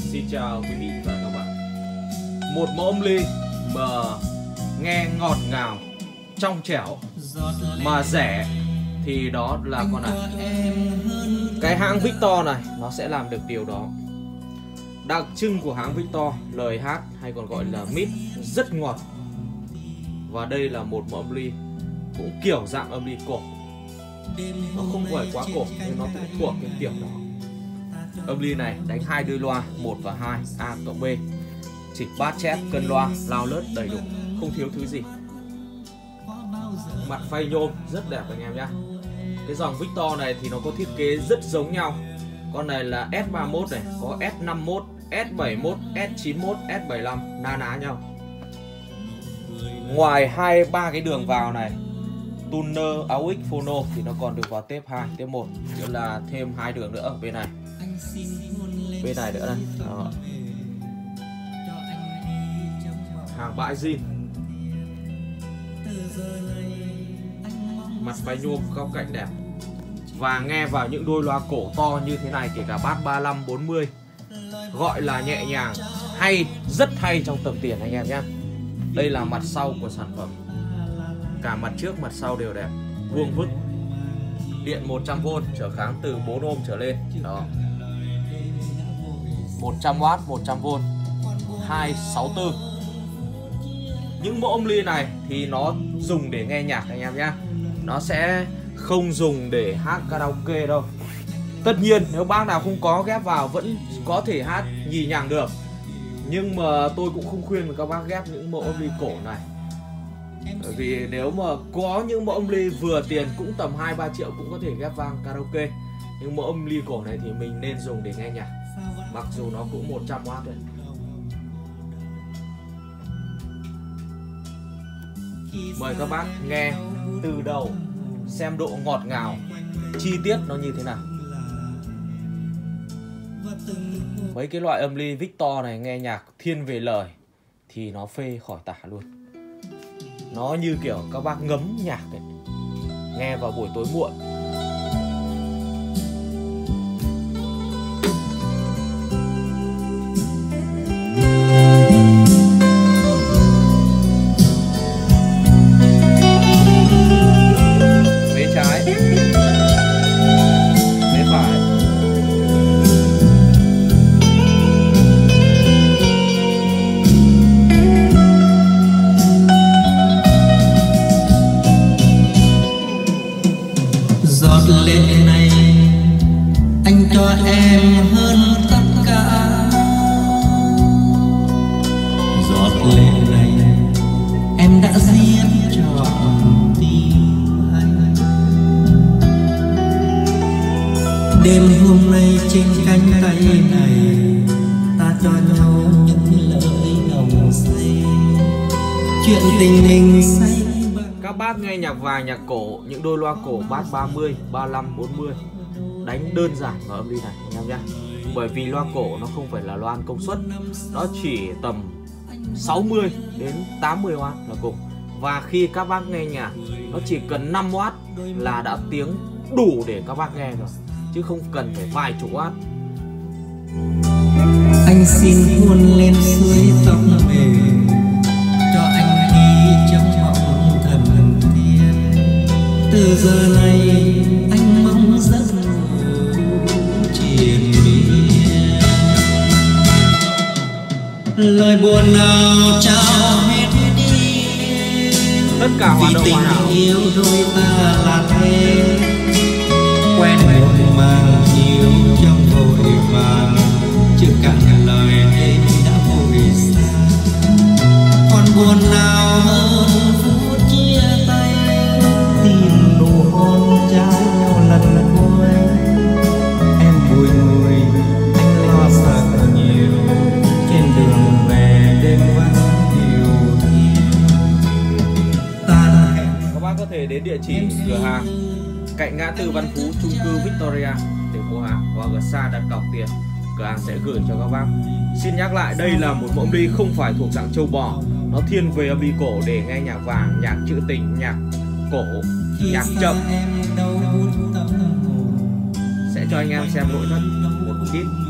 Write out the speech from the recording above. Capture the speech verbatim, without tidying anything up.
Xin chào quý vị và các bạn. Một mẫu âm ly mà nghe ngọt ngào, trong trẻo mà rẻ thì đó là con này. Cái hãng Victor này nó sẽ làm được điều đó. Đặc trưng của hãng Victor, lời hát hay còn gọi là mid rất ngọt. Và đây là một mẫu âm ly cũng kiểu dạng âm ly cổ. Nó không phải quá cổ nhưng nó cũng thuộc cái kiểu đó. Âm ly này đánh hai đuôi loa một và hai, A cộng B, chỉnh bass chép, cân loa, lao lớt đầy đủ, không thiếu thứ gì. Mặt phay nhôm rất đẹp anh em nhé. Cái dòng Victor này thì nó có thiết kế rất giống nhau. Con này là S ba mươi mốt này, có S năm mươi mốt, S bảy mươi mốt, S chín mươi mốt, S bảy mươi lăm, na ná nhau. Ngoài hai ba cái đường vào này, tuner, a u ích, phono thì nó còn được vào tiếp hai, tiếp một, nghĩa là thêm hai đường nữa ở bên này. Bên này nữa đây. Đó. Hàng bãi zin. Mặt phay nhôm, góc cạnh đẹp. Và nghe vào những đôi loa cổ to như thế này, kể cả bass ba mươi lăm, bốn mươi, gọi là nhẹ nhàng, hay, rất hay trong tầm tiền anh em nhé. Đây là mặt sau của sản phẩm. Cả mặt trước mặt sau đều đẹp, vuông vức. Điện một trăm vôn, trở kháng từ bốn ôm trở lên. Đó. một trăm oát, một trăm vôn, hai sáu tư. Những mẫu âm ly này thì nó dùng để nghe nhạc anh em nhé. Nó sẽ không dùng để hát karaoke đâu. Tất nhiên nếu bác nào không có ghép vào vẫn có thể hát nhì nhàng được. Nhưng mà tôi cũng không khuyên các bác ghép những mẫu âm ly cổ này. Bởi vì nếu mà có những mẫu âm ly vừa tiền cũng tầm hai ba triệu cũng có thể ghép vang karaoke. Nhưng mẫu âm ly cổ này thì mình nên dùng để nghe nhạc. Mặc dù nó cũng một trăm oát đấy. Mời các bác nghe từ đầu, xem độ ngọt ngào, chi tiết nó như thế nào. Mấy cái loại âm ly Victor này nghe nhạc thiên về lời thì nó phê khỏi tả luôn. Nó như kiểu các bác ngấm nhạc ấy, nghe vào buổi tối muộn. Bên trái, bên phải. Giọt lệ này anh cho em hơn tất cả. Giọt lệ này em đã giết trọn tim anh. Đêm hôm nay trên cánh tay này ta cho nhau những lời nồng say, chuyện tình mình say. Các bác nghe nhạc vàng, nhạc cổ, những đôi loa cổ bass ba mươi, ba mươi lăm, bốn mươi đánh đơn giản vào âm ly này anh em nhé. Bởi vì loa cổ nó không phải là loa công suất, nó chỉ tầm sáu mươi đến tám mươi oát là cùng. Và khi các bác nghe nhạc, nó chỉ cần năm oát là đã tiếng đủ để các bác nghe rồi, chứ không cần phải vài chục oát. Anh xin hôn lên suối tóc mềm, cho anh đi trong mộng thần tiên. Từ giờ này anh mong giấc ngủ triền miên. Lời buồn nào trao hết đi, Tất cả hoạt động hoàn hảo. vì tình yêu đôi ta là thế. Quen một màng yêu trong vội vàng, chưa cạn lời em đã vội xa. Còn buồn nào hơn phút chia tay, tìm nụ hôn trao nhau lần cuối. Em bùi ngùi, anh lo sợ nhiều, trên đường về đêm vắng điều hiu. Ta hẹn Các bác có thể đến địa chỉ cửa hàng cạnh ngã tư Văn Phú, chung cư Victoria để mua hàng, hoặc ở xa đặt cọc tiền, cửa hàng sẽ gửi cho các bác. Xin nhắc lại, đây là một mẫu âm ly không phải thuộc dạng châu bò, nó thiên về âm ly cổ để nghe nhạc vàng, nhạc trữ tình, nhạc cổ, nhạc chậm. Sẽ cho anh em xem nội thất một ít.